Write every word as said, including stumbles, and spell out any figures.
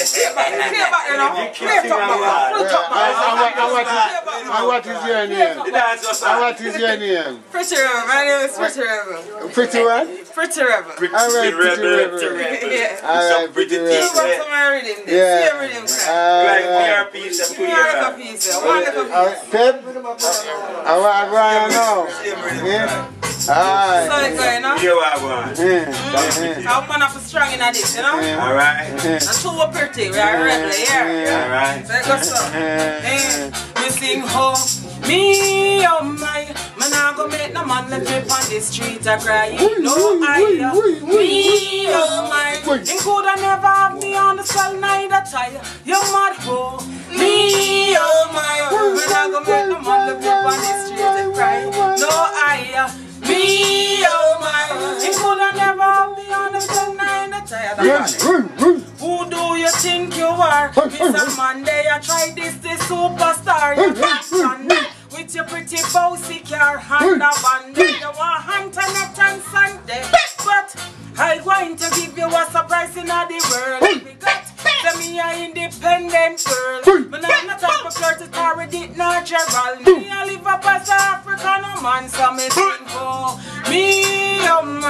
Clear back, clear back, you know. Clear top back, full top back. And what is your name? And what is your name? Pretty Rebel, my name is Pretty Rebel. Pretty what? Pretty Rebel. Alright, Pretty Rebel. Yeah. Alright, Pretty You Rebel. want some rhythm there? Yeah. See a rhythm crack. Like Alright. your piece and put One your little piece, yeah. One little piece. Pep? I want to know. Yeah? So Alright. it's going, no? You are one. Yeah. How man have to strong in this, you know? Alright. And two are pretty, we are rebel, yeah. Alright. So it goes so. Eh, we sing ho, me oh my, man I go make no man left me on the street a cry. No I, me oh my, he coulda never have me on the cell neither tire. You mad ho, me oh my, man I go make no man left me on the street a cry. No I, me oh my, he coulda never have me on the cell neither tire. Who do you think you are? Mister Monday, I try this, the superstar. You action with your pretty bossy car, Honda Bandit. You want Antoinette and Sunday, but I'm going to give you a surprise in the world. We got tell me an independent girl. But I'm not type of girl to carry it natural. Me I live up as an African man, so me think for me.